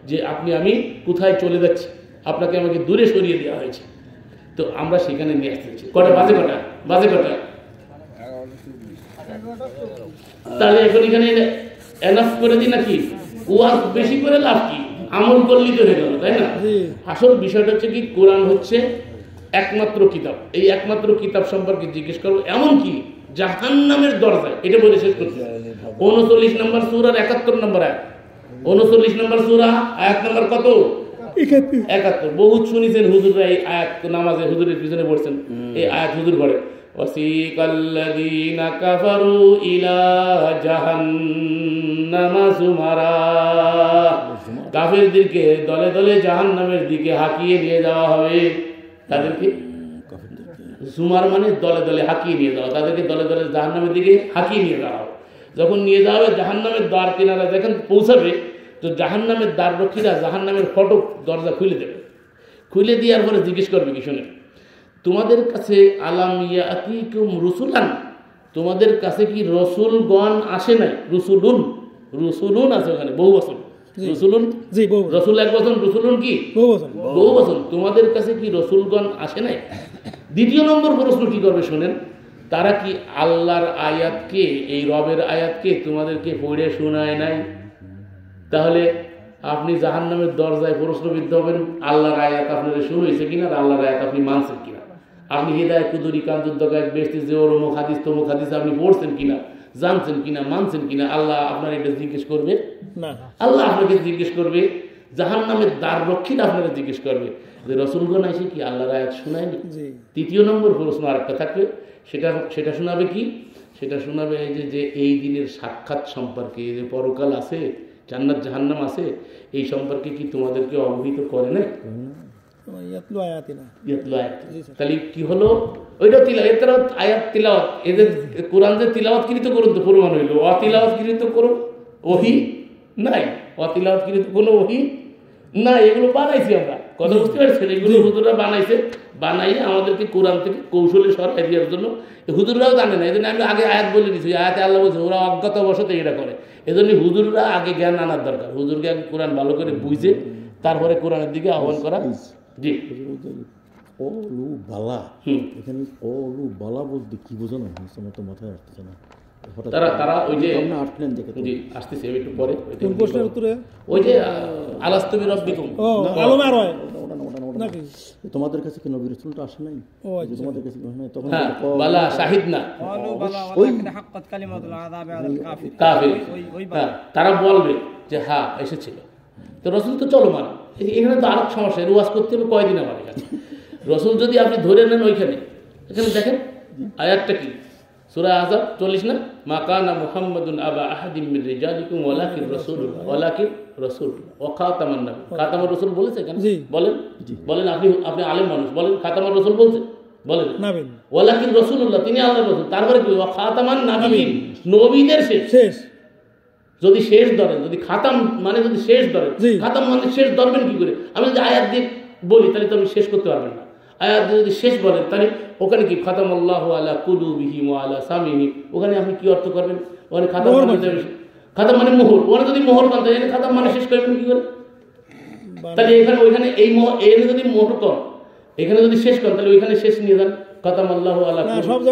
যে আমি কোথায় চলে যাচ্ছি, আপনাকে আমাকে দূরে সরিয়ে দেওয়া হয়েছে। তো আমরা সেখানে নিয়ে আসতেছি। কটা বাজে কটা তাহলে এখন এখানে এনাফ করে দিই নাকি? ওয়াজ বেশি করে লাভ কি? আমল করলেই তো হয়ে গেল, তাই না? আসল বিষয়টা হচ্ছে কি, কোরআন হচ্ছে একমাত্র কিতাব। এই একমাত্র কিতাব সম্পর্কে জিজ্ঞেস করবো, এমন কি জাহান্নামের দরজায়, এটা বলে শেষ করতে 39 নম্বর সূরার 71 নম্বর আয়াত। 39 নম্বর সূরা, আয়াত নম্বর কত? 71। বহুত শুনেছেন হুজুররা এই আয়াত নামাজে হুজুরের পিছনে পড়ছেন, এই আয়াত হুজুর পড়ে, ওয়াসিকাল্লাযীনা কাফারু ইলা জাহান্নামা যুমারা। কাফেরদেরকে দলে দলে জাহান্নামের দিকে হাঁকিয়ে নিয়ে যাওয়া হবে। তাদেরকে জুমার মানে দলে দলে হাঁকিয়ে নিয়ে যাওয়া, তাদেরকে দলে দলে জাহান্নামের দিকে হাঁকিয়ে নিয়ে যাওয়া হবে। যখন নিয়ে যাওয়া হবে জাহান্নামের দ্বার কিনারা যখন পৌঁছাবে, তো জাহান্নামের দ্বার রক্ষীরা জাহান্নামের ফটক দরজা খুলে দেবে। খুলে দেওয়ার পরে জিজ্ঞেস করবে কি, শোনে, তোমাদের কাছে আলাম ইয়াতিকুম রুসুলান, তোমাদের কাছে কি রসুলগণ আসে নাই? রসুলুন আছে ওখানে, বহু বচন। রসুলুন রসুল এক বচন, রসুলুন কি বহু বচন। তোমাদের কাছে কি রসুলগণ আসে নাই? দ্বিতীয় নম্বর প্রশ্ন কি করবে শোনেন, তারা কি আল্লাহর আয়াতকে, এই রবের আয়াতকে তোমাদেরকে পড়ে শোনায় নাই? তাহলে আপনি জাহান্নামের দরজায় প্রশ্নবিদ্ধ হবেন, আল্লাহর আয়াত আপনাদের শুনেছে কিনা, আল্লাহর আয়াত আপনি মানছেন কিনা, আপনি হিদায়াত কুদুরি কান্দুদ্দগায় বেশি যে ওর অমুক হাদিস তমুক হাদিস আপনি পড়ছেন কিনা, জানছেন কিনা, মানছেন কিনা, আল্লাহ আপনার এটা জিজ্ঞেস করবে না। আল্লাহ আপনাকে জিজ্ঞেস করবে, জাহান্নামের দ্বার রক্ষীরা আপনাকে জিজ্ঞেস করবে যে রসুলগণ এসে কি আল্লাহর আয়াত শোনায়নি? তৃতীয় নম্বর প্রশ্ন আরেকটা থাকবে, সেটা শোনাবে কি? সেটা শোনাবে যে এই দিনের সাক্ষাৎ সম্পর্কে, যে পরকাল আছে, জান্নাত জাহান্নাম আছে, এই সম্পর্কে কি তোমাদেরকে অবহিত করে না? তাহলে কি হলো? ওইটা তিলাওয়াত, আয়াত তিলাওয়াত, এদের কোরআন যে তিলাওয়াত কৃত করুন তো প্রমাণ হইল। অতিলাওয়াত কৃত করুন ওহি নাই, অতিলাওয়াত কৃত কোনো ওহি নাই, এগুলো বানাইছি আমরা। কথা বুঝতে পারছেন? এগুলো হুজুররা বানাইছে, বানাইয়ে আমাদেরকে কোরআন থেকে কৌশলে সরাই দেওয়ার জন্য। হুজুররাও জানে না, এই জন্য আমি আগে আয়াত বলে দিচ্ছি, আয়াতে আল্লাহ বলছে ওরা অজ্ঞতা বশতে এটা করে। এজন্য হুজুররা আগে জ্ঞান আনার দরকার, হুজুরকে আগে কোরআন ভালো করে বুঝে তারপরে কোরআনের দিকে আহ্বান করা। জি, অলু বালা, এখানে অলু বালা বলতে কি বোঝানো হয়েছে আমার তো মাথায় আসতেছে না। তারা ওই যে জি আসতেছে একটু পরে, ওই যে আলাস্তু বিরাব্বিকুম, তোমাদের কাছে কি নবী রাসূলটা আসে নাই? তোমাদের কাছে তখন বালা শাহিদ না, তারা বলবে যে হ্যাঁ এসেছিল। তো রসুল তো চলমান, এখানে তো আরেক সমস্যা, রুয়াজ করতে হবে কয়দিন আমার এখানে। রসুল যদি আপনি ধরে নেন ওইখানে, এখানে দেখেন আয়াতটা কি, সূরা আহজাব 40 না, মা কানা মুহাম্মাদুন আবা আহাদিম মির রিজালিকুম ওয়ালাকিন রাসূলুল্লাহ ওয়া খাতামান নবী। খাতামুর রাসূল বলেছে এখানে? বলেন আপনি আলেম মানুষ, বলেন খাতামুর রাসূল বলছে? বলেন ওয়ালাকিন রাসূলুল্লাহ, তিনি আল্লাহর রাসূল। তারপরে কি ওয়া খাতামান নবীন, নবীদের শেষ। যদি শেষ ধরেন, যদি খাতাম মানে যদি শেষ ধরেন, খাতাম মানে শেষ ধরবেন কি করে? আমি যদি আয়াত দিয়ে বলি তাহলে তো আপনি শেষ করতে পারবেন না। আয়াত যদি শেষ বলেন তাহলে ওখানে কি খাতামাল্লাহু আলা কুলুবিহিম ওয়া আলা সামিহিম, ওখানে আপনি কি অর্থ করবেন? ওখানে খাতাম খাতাম মানে মোহর, ওখানে যদি মোহর পান তাহলে খাতাম মানে শেষ করবেন কি করে? তাহলে ওইখানে এই এখানে যদি মোহর কর, এখানে যদি শেষ করেন তাহলে ওইখানে শেষ নিয়ে যান, খাতামাল্লাহু আলা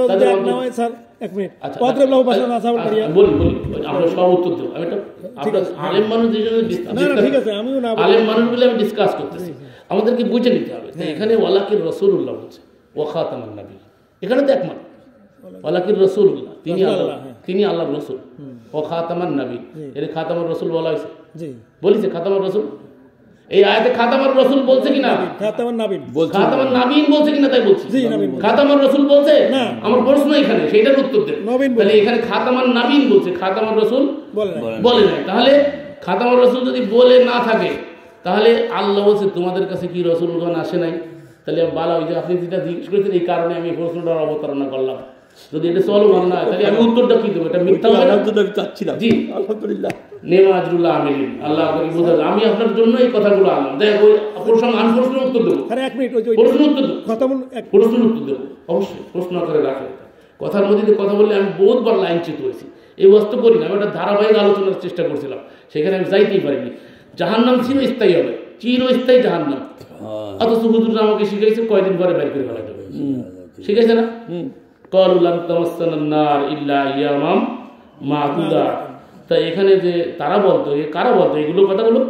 আমাদেরকে বুঝে নিতে হবে। এখানে ওয়ালাকির রাসূলুল্লাহ বলছে ওয়া খাতামান নবী, এখানে তো একমাত্র ওয়ালাকির রাসূলুল্লাহ, তিনি আল্লাহর রাসূল। ওয়া খাতামান নবী, এর খাতামুর রাসূল বলা হয়েছে, বলেছে খাতামুর রাসূল। এই আয়াতে খাতামুর রাসূল বলছে কিনা? খাতামান নাবিন বলছে কিনা তাই বলছি। খাতামুর রাসূল বলছে না, আমার প্রশ্ন এখানে, সেইটার উত্তর দেন। তাহলে এখানে খাতামান নাবিন বলছে, খাতামুর রাসূল বলে নাই। তাহলে খাতামুর রাসূল যদি বলে না থাকে তাহলে আল্লাহ বলছে তোমাদের কাছে কি রাসূলগণ আসে নাই? তাহলে বালা, ওই যে আপনি যেটা জিজ্ঞেস করেছেন এই কারণে আমি প্রশ্নটার অবতারণা করলাম। যদি এটা চলমান না তাহলে আমি উত্তরটা কি দেবো? এটা মিথ্যা হবে না। চাচ্ছিলাম জি আলহামদুলিল্লাহ নেমাজরুল্লাহ আমিন, আল্লাহ আপনাকে বোঝা। আমি আপনার জন্য এই কথাগুলো আনলাম। দেখো আমি প্রশ্নের উত্তর দেবো, প্রশ্নের উত্তর দেবো অবশ্যই, প্রশ্ন করে রাখে। কথার মধ্যে কথা বললে আমি বহুতবার লাইন চিত হয়েছি, এই বস্তু করি না। আমি একটা ধারাবাহিক আলোচনার চেষ্টা করছিলাম, সেখানে আমি যাইতেই পারিনি। জাহান্নাম চিরস্থায়ী হবে, চিরস্থায়ী জাহান্নাম। অথচ হুজুর আমাকে শিখাইছে কয়দিন পরে বের করে ফেলা যাবে, শিখাইছে না? ক্বালু লান তামাসসানান নার ইল্লা আইয়ামাম মা'দুদা। তা এখানে যে তারা বলতো, কারা বলতো এগুলো কথাগুলো?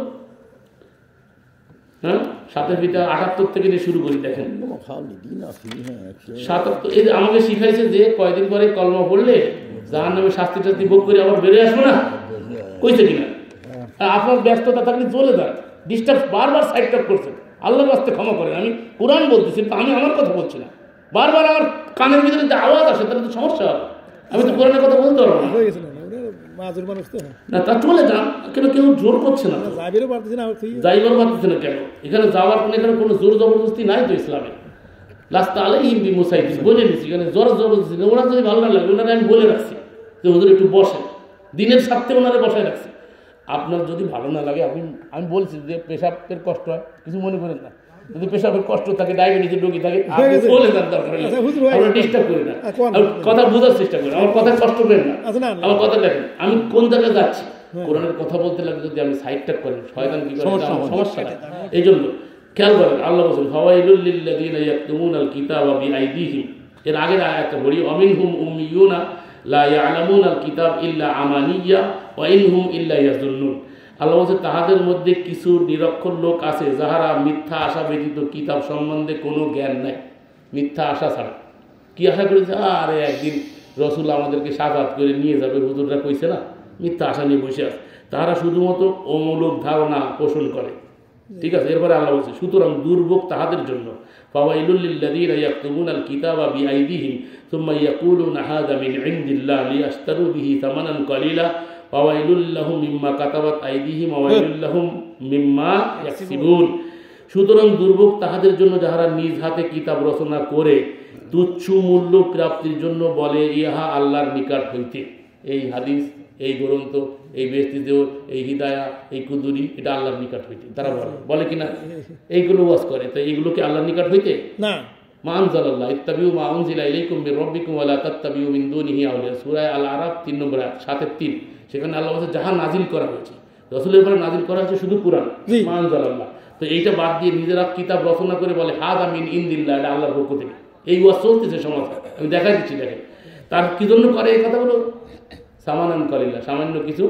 হ্যাঁ, 7 থেকে নিয়ে শুরু করি, দেখেন 77। এই যে আমাকে শিখাইছে যে কয়দিন পরে কলমা পড়লে জাহান্নামে শাস্তি টাস্তি ভোগ করে আবার বেরিয়ে আসবো না, কইছে কিনা? আপনার ব্যস্ততা থাকলে চলে যান, ডিস্টার্ব বারবার সাইড টপ করছেন, আল্লাহর রাস্তায় ক্ষমা করেন। আমি কোরআন বলতেছি, আমি আমার কথা বলছি না। বারবার আমার কানের ভিতরে যে আওয়াজ আসে তাহলে তো সমস্যা হবে, আমি তো কোরআনের কথা বলতে পারবো না। না তা চলে যান, কেন কেউ জোর করছে না, যাইবার পারতেছে না কেন? এখানে যাওয়ার এখানে কোনো জোর জবরদস্তি নাই তো ইসলামে। লাস্তা আলাইহিম বিমুসাইতিন বলে নিচ্ছি, এখানে জোর জবরদস্তি। ওরা যদি ভালো না লাগে ওনারা আমি বলে রাখছি যে ওদের একটু বসে, দিনের স্বার্থে ওনারা বসায় রাখছি। আপনার যদি ভালো না লাগে, আমি বলছি যে পেশাবের কষ্ট হয়, কিছু মনে করেন না। যদি পেশাবের কষ্ট থাকে, ডায়াবেটিসের রোগী থাকে, বলে যান, দরকার নেই, আমরা ডিস্টার্ব করি না, কথা বোঝার চেষ্টা করি, আমার কথা কষ্ট করেন না। আমার কথা দেখেন, আমি কোন জায়গায় যাচ্ছি, কোরআনের কথা বলতে লাগলে যদি আমি সাইডটা করি, শয়তান কি করে, সমস্যা নাই। এই জন্য খেয়াল করেন, আল্লাহ বলেন ফাওয়াইলুল লিল্লাযীনা ইয়াকতুমুনাল কিতাবা বিআইদিহিম। এর আগের আয়াতটা পড়ি, ওয়ামিনহুম উম্মিয়ুনা লা ইয়ালামুনাল কিতাব ইল্লা আমানিয়্যা ওয়া ইনহুম ইল্লা ইয়াযুন্নুন। আল্লাহ বলছে তাহাদের মধ্যে কিছু নিরক্ষর লোক আছে যাহারা মিথ্যা আশা ব্যতীত কিতাব সম্বন্ধে কোনো জ্ঞান নাই। মিথ্যা আশা ছাড়া কি আশা করেছে, আরে একদিন রসুল আমাদেরকে সাফাত করে নিয়ে যাবে, হুজুররা কইছে না, মিথ্যা আশা নিয়ে বসে আছে। তাহারা শুধুমাত্র অমূলক ধারণা পোষণ করে, ঠিক আছে? এরপরে আল্লাহ বলছে সুতরাং দুর্ভোগ তাহাদের জন্য, ফাওয়াইলুল লিল্লাযীনা ইয়াকতুমুনাল কিতাবা বিআইদিহিম সুম্মা ইয়াকুলুনা হাযা মিন ইনদিল্লাহ লিয়াশতারু বিহি সামানান কলিলা ওয়াইলুল লাহুম মিম্মা কাতাবাত আইদিহিম ওয়াইলুল লাহুম মিম্মা ইয়াকসিবুন। সুতরাং দুর্ভোগ তাহাদের জন্য যাহারা নিজ হাতে কিতাব রচনা করে তুচ্ছ মূল্য প্রাপ্তির জন্য বলে ইহা আল্লাহর নিকট হইতে। এই হাদিস, এই গ্রন্থ, এই বেস্তিদেও, এই হিদায়া, এই কুদুরি, এটা আল্লাহর নিকট হইতে তারা বলে কিনা? এইগুলো ওয়াজ করে, তো এইগুলো কি আল্লাহর নিকট হইতে না? মা আনজালাল্লাহ ইত্তাবিউ মা উনজিলা ইলাইকুম মির রাব্বিকুম ওয়া লা তাত্তাবিউ মিন দুনিহি আউলিয়া। সূরা আল আরাফ 3 নম্বর আয়াত 7-3। সেখানে আল্লাহ বলছে যাহা নাজিল করা হয়েছে, রাসূলের উপরে নাজিল করা হয়েছে শুধু কোরআন, মা আনজালাল্লাহ। তো এইটা বাদ দিয়ে নিজেরা কিতাব রচনা করে বলে হাযা মিন ইনদিল্লাহ, এটা আল্লাহর পক্ষ থেকে। এই ওয়াজ চলতেছে সমাজে, আমি দেখা দিচ্ছি। দেখেন তার কি জন্য করে এই কথাগুলো? সামানান কলিলা, সামান্য কিছু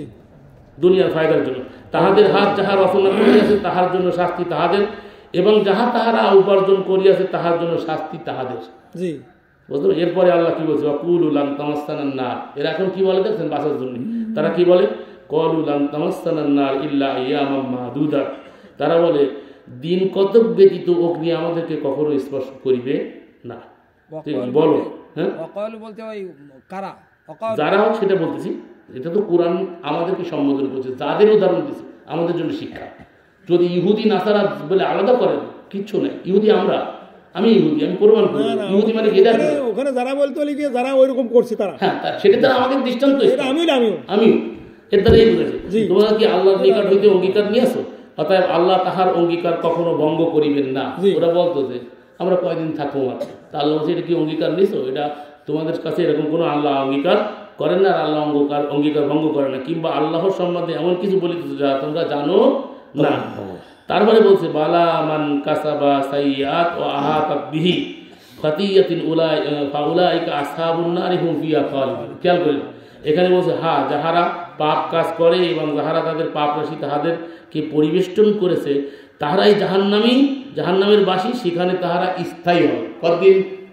দুনিয়ার ফায়দার জন্য। তাহাদের হাত যাহা রচনা করিয়াছে তাহার জন্য শাস্তি তাহাদের, এবং যাহা তাহারা উপার্জন করিয়াছে তাহার জন্য শাস্তি তাহাদের। বুঝলেন? এরপরে আল্লাহ কি বলছে, ওয়াকুলু লান তামাসসানান নার। এরা এখন কি বলে দেখছেন বাঁচার জন্য? তারা কি বলে? ক্বালু লান তামাসসানান নার ইল্লা আইয়ামাম মা'দুদা। তারা বলে দিন কতক ব্যতীত অগ্নি আমাদেরকে কখনো স্পর্শ করিবে না। ঠিক বলো, হ্যাঁ বলতে ওই কারা যারা হোক সেটা বলতেছি। এটা তো কোরআন আমাদেরকে সম্বোধন করছে, যাদের উদাহরণ দিচ্ছে আমাদের জন্য শিক্ষা। যদি ইহুদি নাসারা বলে আলাদা করেন, কিচ্ছু নাই। ইহুদি আমি ইহুদি, আমি প্রমাণ করি ইহুদি মানে কি? ওখানে যারা বলতে হলে যারা ওইরকম করছে তারা, হ্যাঁ সেটা তারা আমাদের দৃষ্টান্ত। আমিও এর দ্বারা এই বুঝেছি। তোমরা কি আল্লাহর নিকট হইতে অঙ্গীকার নিয়ে আসো, অতএব আল্লাহ তাহার অঙ্গীকার কখনো ভঙ্গ করিবেন না। ওরা বলতো যে আমরা কয়দিন থাকবো মাত্র, তা আল্লাহ বলছে এটা কি অঙ্গীকার নিছো? এটা তোমাদের কাছে এরকম কোনো আল্লাহ অঙ্গীকার করেন না, আর আল্লাহ অঙ্গীকার ভঙ্গ করে না, কিংবা আল্লাহর সম্বন্ধে এমন কিছু বলিতেছে যা তোমরা জানো না। তারপরে বলছে বালা মান কাসাবা সাইয়্যাত ওয়া আহাতাত বিহি খাতিয়াতিন ফাউলাইকা আসহাবুন নারি হুম ফিহা খালিদুন। খেয়াল করেন এখানে বলছে হ্যাঁ, যাহারা পাপ কাজ করে এবং যাহারা তাদের পাপ রাশি তাহাদেরকে পরিবেষ্টন করেছে তাহারাই জাহান্নামের বাসী, সেখানে তাহারা স্থায়ী হবে। কতদিন?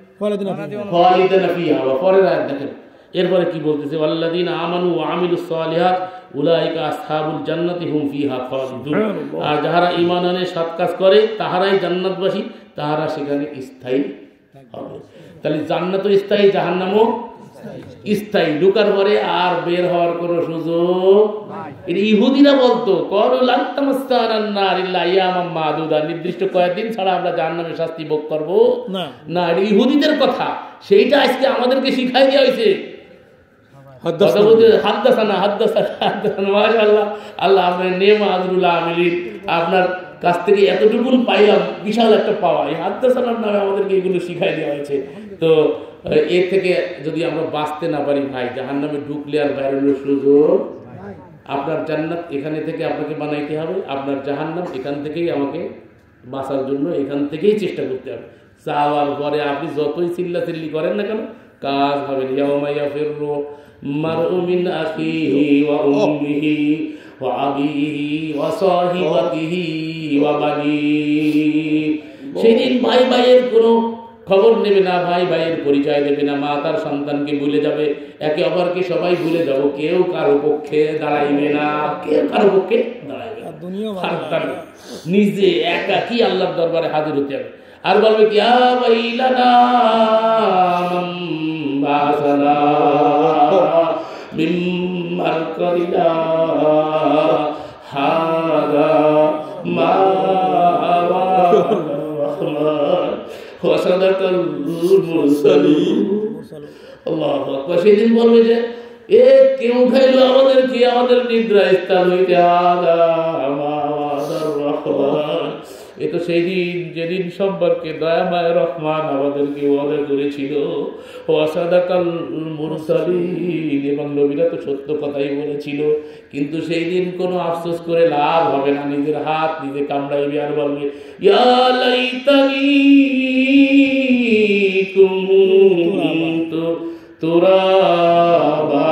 খালিদিনা ফিহা। পরের আয়াত দেখেন এরপরে কি বলতেছে, ওয়াল্লাযীনা আমানু ওয়া আমিলুস সালিহাত উলাইকা আসহাবুল জান্নাতি হুম ফিহা খালিদুন। আর যাহারা ঈমান আনে সৎ কাজ করে তাহারাই জান্নাতবাসী, তাহারা সেখানে স্থায়ী হবে। তাহলে জান্নাতও স্থায়ী, জাহান্নামও স্থায়ী। ঢোকার পরে আর বের হওয়ার কোনো সুযোগ নাই। ইহুদিরা বলতো ক্বালু লান তামাসসানান নার ইল্লা আইয়ামাম মা'দুদা, নির্দিষ্ট কয়েকদিন ছাড়া আমরা জাহান্নামের শাস্তি ভোগ করব না। এটা ইহুদিদের কথা, সেইটা আজকে আমাদেরকে শিখাই দেওয়া হয়েছে। আল্লাহ আপনার নেমা আজরুল আমিলিন, আপনার কাছ থেকে এতটুকু পাইলাম, বিশাল একটা পাওয়া। এই হাদ্দাসানার নামে আমাদেরকে এগুলো শিখাই দেওয়া হয়েছে। তো এর থেকে যদি আমরা বাঁচতে না পারি ভাই, জাহান্নামে ঢুকলে আর বেরোনোর সুযোগ আপনার জান্নাত এখানে থেকে আপনাকে বানাইতে হবে, আপনার জাহান্নাম এখান থেকেই আমাকে বাঁচার জন্য এখান থেকেই চেষ্টা করতে হবে। চাওয়ার পরে আপনি যতই চিল্লাচিল্লি করেন না কেন কাজ হবে না। ইয়াউমা ইয়াফিররু মারউ মিন আখিহি ওয়া উম্মিহি ওয়া আবিহি ওয়া সাহিবাতিহি ওয়া বানিহি। সেদিন ভাই ভাইয়ের কোনো খবর নেবে না, ভাই ভাইয়ের পরিচয় দেবে না, মা তার সন্তানকে ভুলে যাবে, একে অপরকে সবাই ভুলে যাব, কেউ কারো পক্ষে দাঁড়াইবে না, কেউ কারো পক্ষে দাঁড়াইবে না, নিজে একা কি আল্লাহর দরবারে হাজির হতে হবে। আর বলবে কি ইয়া বাইলানা মান বাসানা মিন মারকাদিনা হাদা মা সেদিন বলবে যে এ কে উঠাইলো আমাদের কি আমাদের নিদ্রা স্থান হইতে। এ তো সেই দিন যেদিন সম্পর্কে দয়াময় রহমান আমাদেরকে ওয়াদা করেছিল ওয়াসাদাকাল মুরসালিন, এবং নবীরা তো সত্য কথাই বলেছিল। কিন্তু সেই দিন কোনো আফসোস করে লাভ হবে না, নিজের হাত নিজে কামড়াইবে আর বলবে ইয়া লাইতানি কুনতু তুরাবা,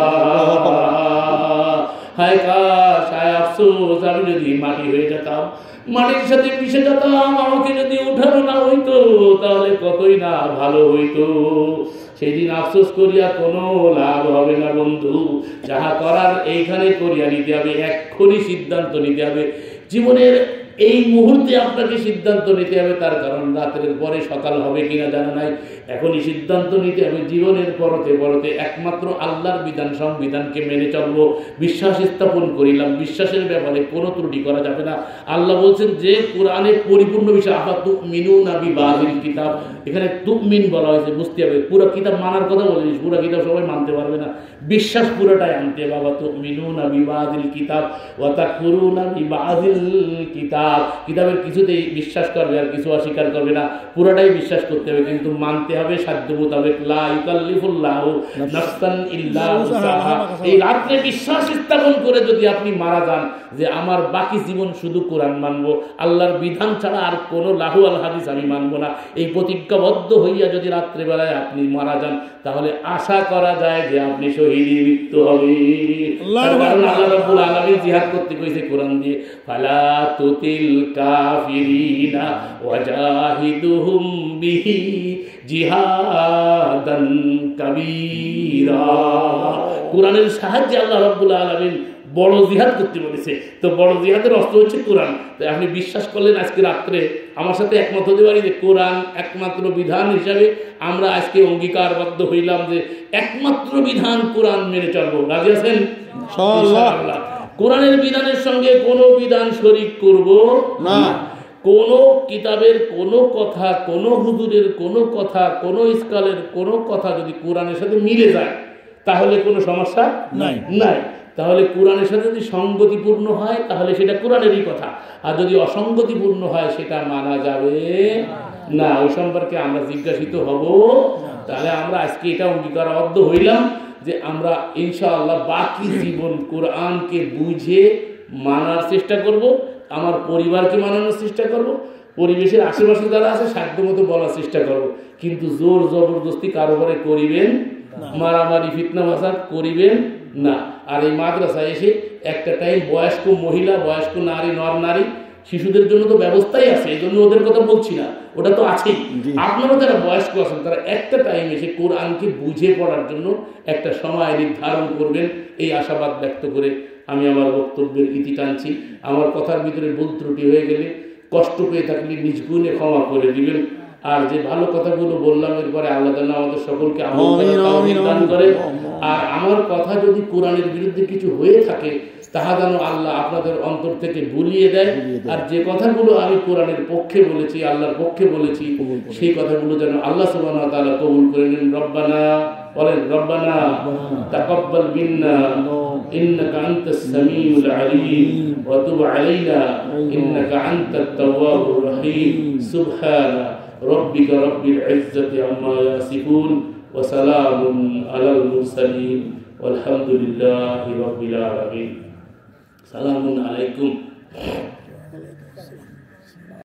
হায় কাশ, হায় আফসোস আমি যদি মাটি হয়ে যেতাম, মাটির সাথে মিশে যেতাম, আমাকে যদি উঠানো না হইতো তাহলে কতই না ভালো হইতো। সেদিন আফসোস করিয়া কোনো লাভ হবে না বন্ধু, যাহা করার এইখানে করিয়া নিতে হবে, এক্ষুনি সিদ্ধান্ত নিতে হবে। জীবনের এই মুহূর্তে আপনাকে সিদ্ধান্ত নিতে হবে, তার কারণ রাতের পরে সকাল হবে কিনা জানা নাই। এখনই সিদ্ধান্ত নিতে হবে, জীবনের পরতে পরতে একমাত্র আল্লাহর বিধান সংবিধানকে মেনে চলবো, বিশ্বাস স্থাপন করিলাম, বিশ্বাসের ব্যাপারে কোনো ত্রুটি করা যাবে না। আল্লাহ বলছেন যে কোরআনে পরিপূর্ণ বিষয় আফা তুমিনুনা বিবাদিল কিতাব, এখানে তুমিন বলা হয়েছে, বুঝতে হবে পুরো কিতাব মানার কথা বলেছিস, পুরো কিতাব সবাই মানতে পারবে না, বিশ্বাস পুরোটাই আনতে হবে। বাবা তুমিনুনা বিবাদিল কিতাব ওয়া তাকফুরুনা বিবাদিল কিতাব, কিতাবের কিছুতেই বিশ্বাস করবে আর কিছু অস্বীকার করবে না, পুরোটাই বিশ্বাস করতে হবে, কিন্তু মানতে হবে সাধ্য মোতাবেক। লা ইউকাল্লিফুল্লাহু নাফসান ইল্লা উসাহা। এই রাত্রে বিশ্বাস স্থাপন করে যদি আপনি মারা যান যে আমার বাকি জীবন শুধু কোরআন মানবো, আল্লাহর বিধান ছাড়া আর কোনো লাহু আল হাদিস আমি মানবো না, এই প্রতিজ্ঞাবদ্ধ হইয়া যদি রাত্রেবেলায় আপনি মারা যান, তাহলে আশা করা যায় যে আপনি শহীদের মৃত্যু হবে। কারণ আল্লাহ রাব্বুল আলামিন জিহাদ করতে কইছে কোরআন দিয়ে, ফালা তুতিল কাফিরিনা ওয়াজাহিদুহুম বিহি জিহাদান কাবীরা। কোরআনের সাহায্যে আল্লাহ রাব্বুল আলামিন বড় জিহাদ করতে বলেছে। তো বড় জিহাদের অস্ত্র হচ্ছে কোরআন। তাই আপনি বিশ্বাস করলেন আজকে রাত্রে আমার সাথে একমত হতে পারি যে কোরআন একমাত্র বিধান হিসাবে আমরা আজকে অঙ্গীকারবদ্ধ হইলাম যে একমাত্র বিধান কোরআন মেনে চলবো। রাজি আছেন? ইনশাআল্লাহ। কোরআনের বিধানের সঙ্গে কোনো বিধান শরীক করব না। কোনো কিতাবের কোনো কথা, কোনো হুজুরের কোনো কথা, কোনো ইসকালের কোনো কথা যদি কোরআনের সাথে মিলে যায় তাহলে কোনো সমস্যা নাই। তাহলে কোরআনের সাথে যদি সঙ্গতিপূর্ণ হয় তাহলে সেটা কোরআনেরই কথা, আর যদি অসঙ্গতিপূর্ণ হয় সেটা মানা যাবে না, ওই সম্পর্কে আমরা জিজ্ঞাসিত হব। তাহলে আমরা আজকে এটা অঙ্গীকারবদ্ধ হইলাম যে আমরা ইনশাআল্লাহ বাকি জীবন কোরআনকে বুঝে মানার চেষ্টা করব, আমার পরিবারকে মানানোর চেষ্টা করব, পরিবেশের আশেপাশে যারা আছে সাধ্যমতো বলার চেষ্টা করব, কিন্তু জোর জবরদস্তি কারোবারে করিবেন, মারামারি ফিতনা ফাসাদ করিবেন না। আর এই মাদ্রাসায় এসে একটা টাইম বয়স্ক মহিলা, বয়স্ক নারী, নর নারী, শিশুদের জন্য তো ব্যবস্থাই আছে, এই জন্য ওদের কথা বলছি না, ওটা তো আছেই। আপনারা যারা বয়স্ক আছেন তারা একটা টাইম এসে কোরআনকে বুঝে পড়ার জন্য একটা সময় নির্ধারণ করবেন, এই আশাবাদ ব্যক্ত করে আমি আমার বক্তব্যের ইতি টানছি। আমার কথার ভিতরে ভুল ত্রুটি হয়ে গেলে, কষ্ট পেয়ে থাকলে নিজ গুণে ক্ষমা করে দিবেন। আর যে ভালো কথাগুলো বললাম এরপরে আল্লাহ তাআলা আমাদের সকলকে আমল দান করে। আর আমার কথা যদি কোরআনের বিরুদ্ধে কিছু হয়ে থাকে তাহা যেন আল্লাহ আপনাদের অন্তর থেকে ভুলিয়ে দেয়। আর যে কথাগুলো আমি কোরআনের পক্ষে বলেছি, আল্লাহর পক্ষে বলেছি, সেই কথাগুলো যেন আল্লাহ সুবহানাহু ওয়া তাআলা কবুল করে নেন। রব্বানা বলেন, রব্বানা তাকাব্বাল মিন্না ইন্নাকা আনতাস সামিউল আলিম ওয়া তুব আলাইনা ইন্নাকা আনতাত তাওয়াবুর রহিম। সুবহানা রাব্বিকা রাব্বিল ইজ্জাতি আম্মা ইয়াসিফুন ওয়া সালামুন আলাল মুরসালিন ওয়ালহামদুলিল্লাহি রাব্বিল আলামিন। সালামুন আলাইকুম।